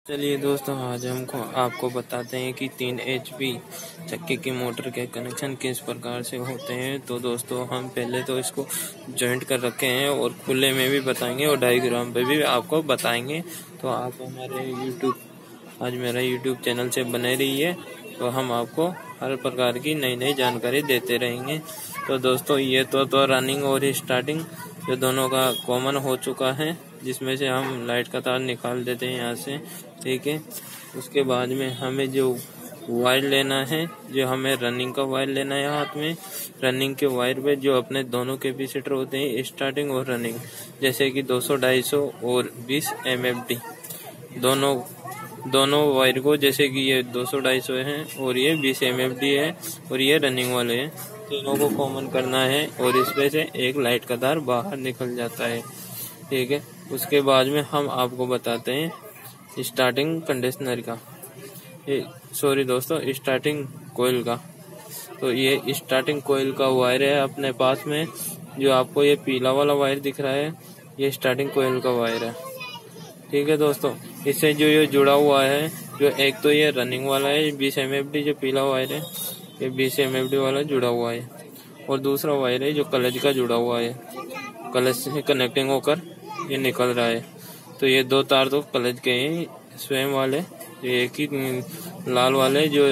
चलिए दोस्तों, आज हमको आपको बताते हैं कि 3 HP चक्के की मोटर के कनेक्शन किस प्रकार से होते हैं। तो दोस्तों, हम पहले तो इसको जॉइंट कर रखे हैं और खुले में भी बताएंगे और डायग्राम पे भी आपको बताएंगे। तो आप मेरा यूट्यूब चैनल से बने रहिए, तो हम आपको हर प्रकार की नई नई जानकारी देते रहेंगे। तो दोस्तों, ये तो रनिंग और स्टार्टिंग जो दोनों का कॉमन हो चुका है, जिसमें से हम लाइट का तार निकाल देते हैं यहाँ से, ठीक है। उसके बाद में हमें जो वायर लेना है, जो हमें रनिंग का वायर लेना है हाथ में। रनिंग के वायर पे जो अपने दोनों कैपेसिटर होते हैं, स्टार्टिंग और रनिंग, जैसे कि 200, 250 और 20 MFD, दोनों वायर को, जैसे कि ये 200, 250 है और ये 20 MFD है और ये रनिंग वाले हैं, तीनों को कॉमन करना है और इसमें से एक लाइट का तार बाहर निकल जाता है, ठीक है। उसके बाद में हम आपको बताते हैं स्टार्टिंग कंडीशनर का, सॉरी दोस्तों, स्टार्टिंग कोयल का। तो ये स्टार्टिंग कोयल का वायर है अपने पास में, जो आपको ये पीला वाला वायर दिख रहा है, ये स्टार्टिंग कोयल का वायर है, ठीक है दोस्तों। इससे जो ये जुड़ा हुआ है, जो एक तो ये रनिंग वाला है 20 MFD, जो पीला वायर है ये 20 MFD वाला जुड़ा हुआ है, और दूसरा वायर है जो क्लच का जुड़ा हुआ है, क्लच से कनेक्टिंग होकर ये निकल रहा है। तो ये दो तार तो क्लच के हैं स्वयं वाले, ये एक ही लाल वाले जो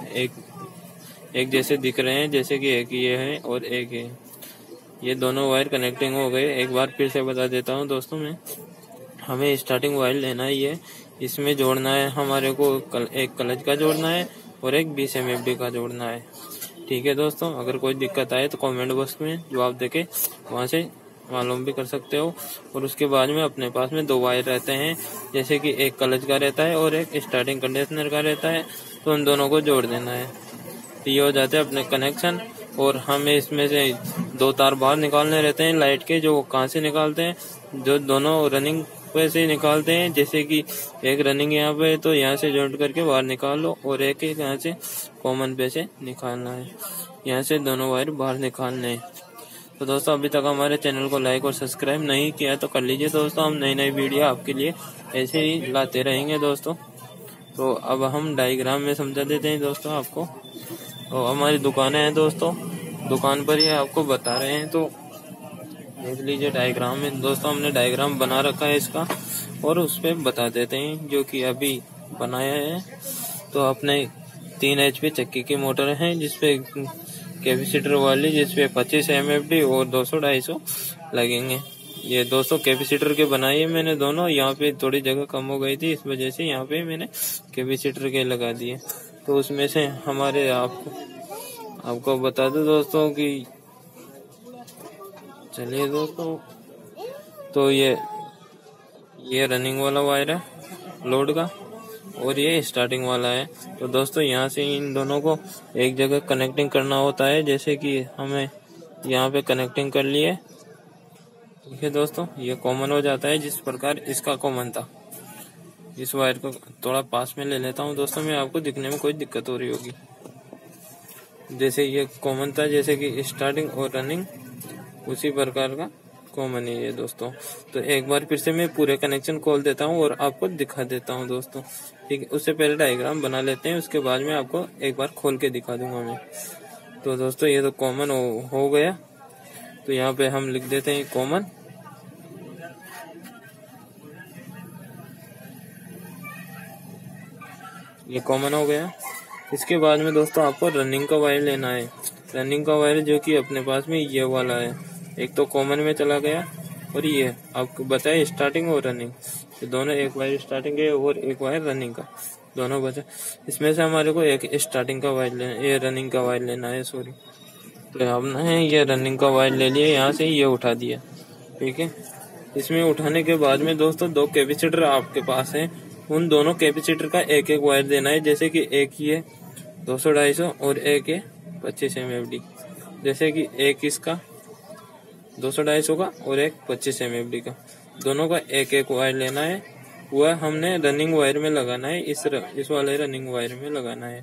एक जैसे दिख रहे हैं, जैसे कि एक ये है और एक है। ये दोनों वायर कनेक्टिंग हो गए। एक बार फिर से बता देता हूँ दोस्तों, हमें स्टार्टिंग वायर लेना ही है, इसमें जोड़ना है हमारे को एक क्लच का जोड़ना है और एक 20 MFD का जोड़ना है, ठीक है दोस्तों। अगर कोई दिक्कत आए तो कमेंट बॉक्स में जवाब देके वहां से मालूम भी कर सकते हो। और उसके बाद में अपने पास में 2 वायर रहते हैं, जैसे कि एक क्लच का रहता है और एक स्टार्टिंग कंडीशनर का रहता है, तो उन दोनों को जोड़ देना है। ये हो जाते हैं अपने कनेक्शन। और हमें इसमें से 2 तार बाहर निकालने रहते हैं लाइट के, जो कहाँ से निकालते हैं, जो दोनों रनिंग पे से निकालते हैं। जैसे कि एक रनिंग यहाँ पे, तो यहाँ से जॉइंट करके बाहर निकाल लो, और एक यहाँ से कॉमन पे से निकालना है, यहाँ से दोनों वायर बाहर निकालने हैं। तो दोस्तों, अभी तक हमारे चैनल को लाइक और सब्सक्राइब नहीं किया तो कर लीजिए दोस्तों, हम नई नई वीडियो आपके लिए ऐसे ही लाते रहेंगे दोस्तों। तो अब हम डायग्राम में समझा देते हैं दोस्तों आपको। तो हमारी दुकानें हैं दोस्तों, दुकान पर ही आपको बता रहे हैं, तो देख लीजिए डायग्राम में दोस्तों। हमने डायग्राम बना रखा है इसका, और उस पर बता देते हैं जो कि अभी बनाया है। तो अपने 3 HP चक्की की मोटर है, जिसपे कैपेसिटर वाली, जिसपे 25 MFD और 200, 250 लगेंगे। ये 200 कैपेसिटर के बनाए मैंने दोनों। यहाँ पे थोड़ी जगह कम हो गई थी, इस वजह से यहाँ पे मैंने कैपेसिटर के लगा दिए। तो उसमें से हमारे आपको बता दो दोस्तों कि, चलिए दोस्तों, तो ये रनिंग वाला वायर है लोड का, और ये स्टार्टिंग वाला है। तो दोस्तों, यहाँ से इन दोनों को एक जगह कनेक्टिंग करना होता है, जैसे कि हमें यहाँ पे कनेक्टिंग कर लिए, ठीक है दोस्तों। ये कॉमन हो जाता है जिस प्रकार इसका कॉमन था। इस वायर को थोड़ा पास में ले लेता हूँ दोस्तों, मैं आपको दिखने में कोई दिक्कत हो रही होगी। जैसे ये कॉमन था, जैसे कि स्टार्टिंग और रनिंग, उसी प्रकार का कॉमन है ये दोस्तों। तो एक बार फिर से मैं पूरे कनेक्शन खोल देता हूँ और आपको दिखा देता हूँ दोस्तों, ठीक है। उससे पहले डायग्राम बना लेते हैं, उसके बाद में आपको एक बार खोल के दिखा दूंगा मैं। तो दोस्तों, ये तो कॉमन हो गया, तो यहाँ पे हम लिख देते हैं कॉमन। ये कॉमन हो गया। इसके बाद में दोस्तों, आपको रनिंग का वायर लेना है। रनिंग का वायर जो कि अपने पास में ये वाला है, एक तो कॉमन में चला गया, और ये आपको बताया स्टार्टिंग और रनिंग, तो दोनों, एक वायर स्टार्टिंग है और एक वायर रनिंग का, दोनों बचा। इसमें से हमारे को एक स्टार्टिंग का वायर लेना, ये रनिंग का वायर लेना है, सॉरी। तो हमने ये रनिंग का वायर ले लिया, यहाँ से ये उठा दिया, ठीक है। इसमें उठाने के बाद में दोस्तों, 2 कैपेसिटर आपके पास है, उन दोनों कैपेसिटर का एक एक वायर देना है। जैसे कि एक ये 200, 250 और एक है 25 MFD। जैसे कि एक इसका 200, 250 का और एक 25 MFD का, दोनों का एक एक वायर लेना है। वह हमने रनिंग वायर में लगाना है, इस वाले रनिंग वायर में लगाना है।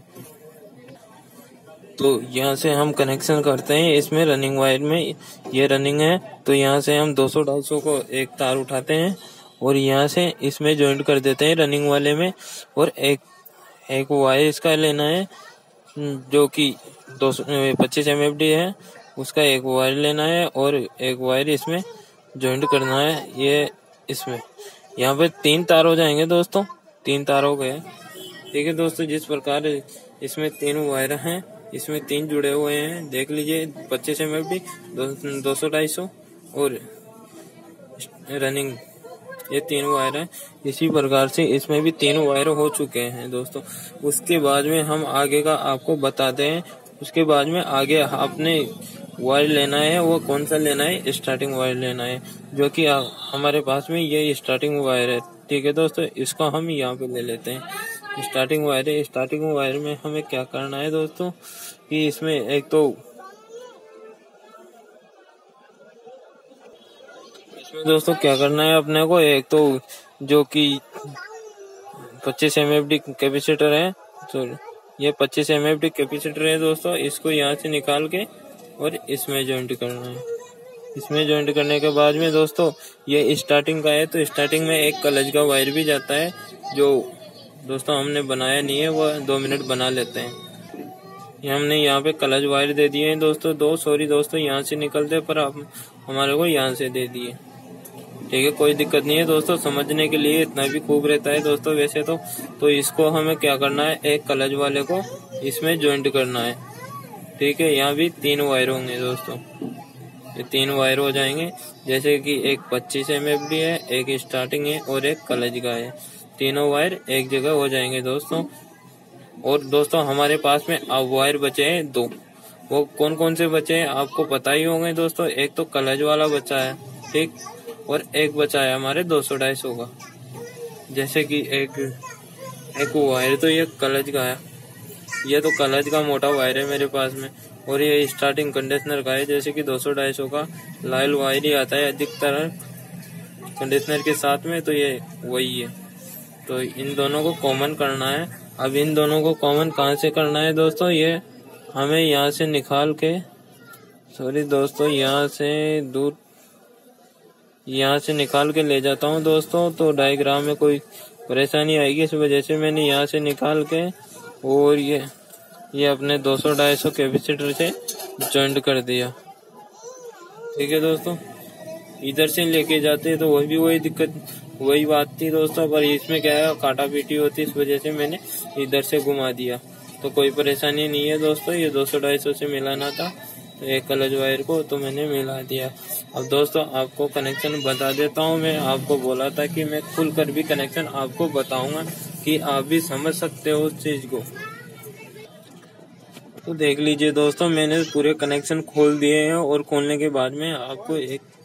तो यहाँ से हम कनेक्शन करते हैं इसमें रनिंग वायर में, ये रनिंग है, तो यहाँ से हम 200, 250 को एक तार उठाते हैं और यहाँ से इसमें ज्वाइंट कर देते हैं रनिंग वाले में। और एक वायर इसका लेना है जो कि 225 MFD है, उसका एक वायर लेना है और एक वायर इसमें ज्वाइंट करना है। ये इसमें यहाँ पे 3 तार हो जाएंगे दोस्तों, 3 तार हो गए। ठीक है दोस्तों, जिस प्रकार इसमें 3 वायर हैं, इसमें 3 जुड़े हुए हैं, देख लीजिए 25 MFD, 200-250 और रनिंग, ये 3 वायर हैं। इसी प्रकार से इसमें भी 3 वायर हो चुके हैं दोस्तों। उसके बाद में हम आगे का आपको बताते हैं। उसके बाद में आगे आपने वायर लेना है, वो कौन सा लेना है, स्टार्टिंग वायर लेना है, जो कि हमारे पास में ये स्टार्टिंग वायर है। ठीक है दोस्तों, इसको हम यहाँ पे ले लेते हैं। स्टार्टिंग वायर है, स्टार्टिंग वायर में हमें क्या करना है दोस्तों कि इसमें एक तो दोस्तों क्या करना है अपने को, एक तो जो कि 25 MFD कैपेसिटर है, तो ये 25 MFD कैपेसिटर है दोस्तों, इसको यहाँ से निकाल के और इसमें ज्वाइंट करना है। इसमें ज्वाइंट करने के बाद में दोस्तों ये स्टार्टिंग का है, तो स्टार्टिंग में एक कलच का वायर भी जाता है, जो दोस्तों हमने बनाया नहीं है, वो 2 मिनट बना लेते हैं। ये हमने यहाँ पे कलच वायर दे दिए हैं दोस्तों, 2 सॉरी दोस्तों यहाँ से निकलते, पर आप हमारे को यहाँ से दे दिए। ठीक है, कोई दिक्कत नहीं है दोस्तों, समझने के लिए इतना भी खूब रहता है दोस्तों वैसे तो इसको हमें क्या करना है, एक कलच वाले को इसमें ज्वाइंट करना है। ठीक है, यहाँ भी 3 वायर होंगे दोस्तों, ये 3 वायर हो जाएंगे, जैसे कि एक 25 MFD है, एक स्टार्टिंग है और एक कलच का है। तीनों वायर एक जगह हो जाएंगे दोस्तों। और दोस्तों हमारे पास में अब वायर बचे हैं 2, वो कौन कौन से बचे हैं आपको पता ही होंगे दोस्तों। एक तो कलच वाला बचा है, ठीक, और एक बचा है हमारे 200-250 का। जैसे कि एक वायर तो ये कलच का है, ये तो कलच का मोटा वायर है मेरे पास में, और ये स्टार्टिंग कंडीशनर का है, जैसे कि 200-250 का लाइल वायर ही आता है अधिकतर कंडीशनर के साथ में, तो ये वही है। तो इन दोनों को कॉमन करना है। अब इन दोनों को कॉमन कहाँ से करना है दोस्तों, ये हमें यहाँ से निकाल के, सॉरी दोस्तों यहाँ से निकाल के ले जाता हूँ दोस्तों, तो डायग्राम में कोई परेशानी आएगी, इस वजह से मैंने यहाँ से निकाल के और ये अपने 200-250 कैपेसिटर से जॉइंट कर दिया। ठीक है दोस्तों, इधर से लेके जाते तो वही बात थी दोस्तों, पर इसमें क्या है, काटा पीटी होती, इस वजह से मैंने इधर से घुमा दिया। तो कोई परेशानी नहीं है दोस्तों, ये 200-250 से मिलाना था, तो एक कलच वायर को तो मैंने मिला दिया। अब दोस्तों आपको कनेक्शन बता देता हूँ, मैं आपको बोला था कि मैं खुल कर भी कनेक्शन आपको बताऊंगा कि आप भी समझ सकते हो उस चीज को। तो देख लीजिए दोस्तों, मैंने पूरे कनेक्शन खोल दिए हैं, और खोलने के बाद में आपको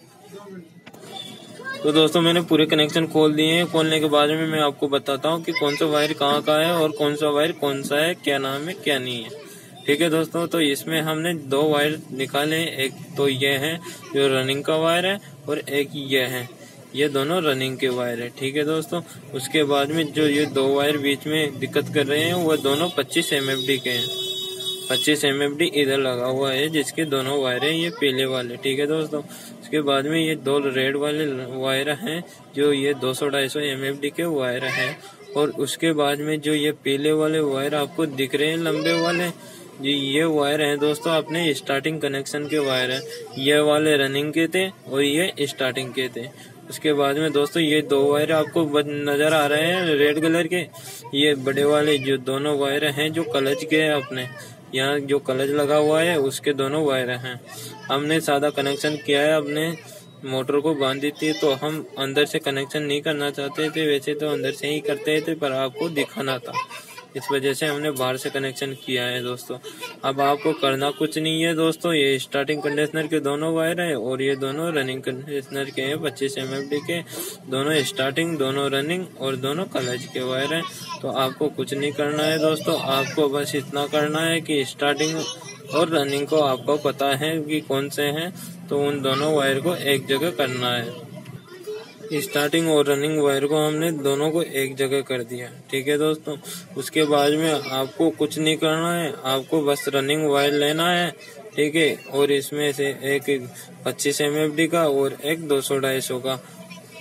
तो दोस्तों मैंने पूरे कनेक्शन खोल दिए हैं। खोलने के बाद में मैं आपको बताता हूँ कि कौन सा वायर कहाँ का है और कौन सा वायर कौन सा है, क्या नाम है क्या नहीं है। ठीक है दोस्तों, तो इसमें हमने 2 वायर निकाले, एक तो ये है जो रनिंग का वायर है, और एक ये है, ये दोनों रनिंग के वायर है। ठीक है दोस्तों, उसके बाद में जो ये 2 वायर बीच में दिक्कत कर रहे हैं, वो दोनों 25 MFD के हैं। 25 MFD इधर लगा हुआ है, जिसके दोनों वायर है ये पीले वाले। ठीक है दोस्तों, उसके बाद में ये 2 रेड वाले वायर हैं, जो ये 200-250 MFD के वायर हैं। और उसके बाद में जो ये पीले वाले वायर आपको दिख रहे हैं लंबे वाले, ये वायर हैं दोस्तों अपने स्टार्टिंग कनेक्शन के वायर हैं। ये वाले रनिंग के थे और ये स्टार्टिंग के थे। उसके बाद में दोस्तों ये 2 वायर आपको नजर आ रहे हैं रेड कलर के, ये बड़े वाले जो दोनों वायर हैं जो कलच के हैं, अपने यहाँ जो कलच लगा हुआ है उसके दोनों वायर हैं। हमने सादा कनेक्शन किया है, अपने मोटर को बांधी थी, तो हम अंदर से कनेक्शन नहीं करना चाहते थे, वैसे तो अंदर से ही करते थे, पर आपको दिखाना था, इस वजह से हमने बाहर से कनेक्शन किया है दोस्तों। अब आपको करना कुछ नहीं है दोस्तों, ये स्टार्टिंग कंडीशनर के दोनों वायर हैं और ये दोनों रनिंग कंडीशनर के हैं 25 MFD के, दोनों स्टार्टिंग, दोनों रनिंग और दोनों कलच के वायर हैं। तो आपको कुछ नहीं करना है दोस्तों, आपको बस इतना करना है कि स्टार्टिंग और रनिंग को आपको पता है कि कौन से हैं, तो उन दोनों वायर को एक जगह करना है। स्टार्टिंग और रनिंग वायर को हमने दोनों को एक जगह कर दिया। ठीक है दोस्तों, उसके बाद में आपको कुछ नहीं करना है, आपको बस रनिंग वायर लेना है। ठीक है, और इसमें से एक 25 MFD का और एक 200-250 का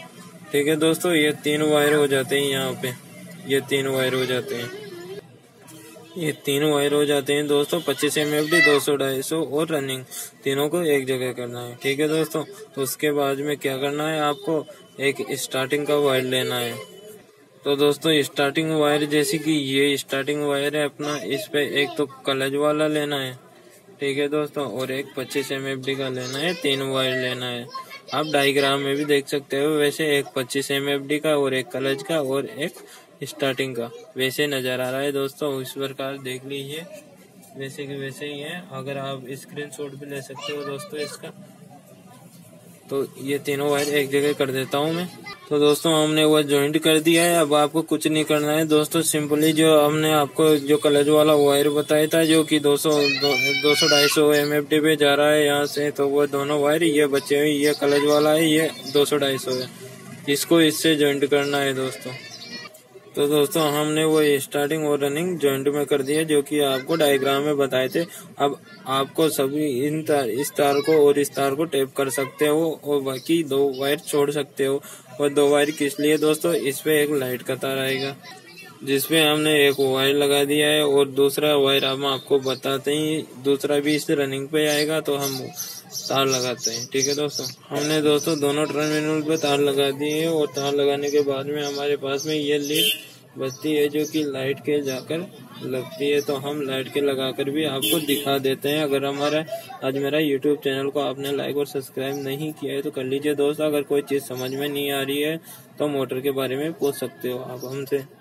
ठीक है दोस्तों, ये 3 वायर हो जाते हैं यहाँ पे, ये 3 वायर हो जाते हैं, ये 3 वायर हो जाते हैं दोस्तों। 25 MFD, 200, 250 और रनिंग, तीनों को एक जगह करना है। ठीक है दोस्तों, तो उसके बाद में क्या करना है, आपको एक स्टार्टिंग का वायर लेना है। तो दोस्तों स्टार्टिंग वायर जैसे कि ये स्टार्टिंग वायर है अपना, इस पे एक तो क्लच वाला लेना है। ठीक है दोस्तों, और एक 25 MFD का लेना है, 3 वायर लेना है। आप डायग्राम में भी देख सकते हो, वैसे एक 25 MFD का और एक क्लच का और एक स्टार्टिंग का वैसे नजर आ रहा है दोस्तों। इस प्रकार देख लीजिए, वैसे के वैसे ही है। अगर आप स्क्रीनशॉट भी ले सकते हो दोस्तों इसका। तो ये तीनों वायर एक जगह कर देता हूँ मैं। तो दोस्तों हमने वो ज्वाइंट कर दिया है। अब आपको कुछ नहीं करना है दोस्तों, सिंपली जो हमने आपको जो क्लच वाला वायर बताया था जो कि 200-250 MFD पे जा रहा है यहाँ से, तो वो दोनों वायर ये बचे हुए, ये क्लच वाला है, ये 200-250 है, इसको इससे ज्वाइंट करना है दोस्तों। तो दोस्तों हमने वो स्टार्टिंग और रनिंग जॉइंट में कर दिया जो कि आपको डायग्राम में बताए थे। अब आपको सभी इस तार को और इस तार को टेप कर सकते हो और बाकी 2 वायर छोड़ सकते हो। और 2 वायर किस लिए दोस्तों, इस पे एक लाइट का तार आएगा जिसपे हमने एक वायर लगा दिया है और दूसरा वायर हम आपको बताते ही दूसरा भी इस रनिंग पे आएगा, तो हम तार लगाते हैं। ठीक है दोस्तों, हमने दोस्तों दोनों टर्मिनल पे तार लगा दिए और तार लगाने के बाद में हमारे पास में ये लीड बचती है जो कि लाइट के जाकर लगती है। तो हम लाइट के लगाकर भी आपको दिखा देते हैं। अगर आज मेरा यूट्यूब चैनल को आपने लाइक और सब्सक्राइब नहीं किया है तो कर लीजिए दोस्तों। अगर कोई चीज़ समझ में नहीं आ रही है तो मोटर के बारे में पूछ सकते हो आप हमसे।